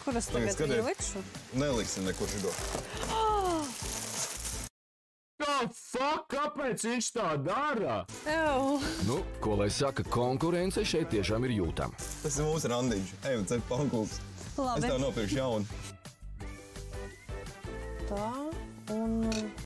Kur es tagad viņu likšu? Neliksim nekur šito. Kāpēc viņš tā dara? Nu, ko lai saka, konkurence šeit tiešām ir jūtama. Tas ir mūsu randiņš. Ejam, cep pankūks. Labi. Es tev nopirkšu jaunu. Tā, un